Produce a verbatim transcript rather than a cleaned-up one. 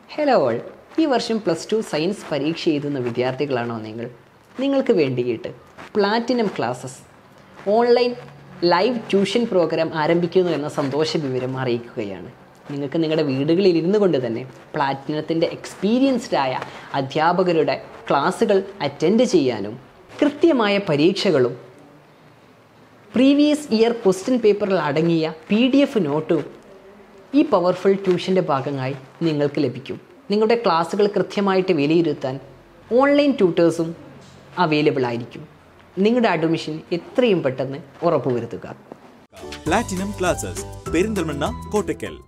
Hello all, ഈ വർഷം plus two science പരീക്ഷ എഴുതുന്ന വിദ്യാർത്ഥികളാണോ നിങ്ങൾ? നിങ്ങൾക്ക് വേണ്ടിയിട്ട് platinum classes online live tuition programme ആരംഭിക്കുന്നു എന്ന സന്തോഷ വിവരം അറിയിക്കുകയാണ്. നിങ്ങൾക്ക് നിങ്ങളുടെ വീടുകളിൽ ഇരുന്നു കൊണ്ട് തന്നെ പ്ലാറ്റിനത്തിൻ്റെ എക്സ്പീരിയൻസ്ഡ് ആയ അധ്യാപകരുടെ ക്ലാസ്സുകൾ അറ്റൻഡ് ചെയ്യാനും കൃത്യമായ പരീക്ഷകളും പ്രീവിയസ് ഇയർ ക്വസ്റ്റ്യൻ പേപ്പറിൽ അടങ്ങിയ പി ഡി എഫ് നോട്ടും ഈ പവർഫുൾ ട്യൂഷൻ്റെ ഭാഗമായി നിങ്ങൾക്ക് ലഭിക്കും. നിങ്ങളുടെ ക്ലാസ്സുകൾ കൃത്യമായിട്ട് വിലയിരുത്താൻ ഓൺലൈൻ ട്യൂട്ടേഴ്സും അവൈലബിൾ ആയിരിക്കും. നിങ്ങളുടെ അഡ്മിഷൻ എത്രയും പെട്ടെന്ന് ഉറപ്പുവരുത്തുക. Platinum classes Perinthalmanna, Kottakkal.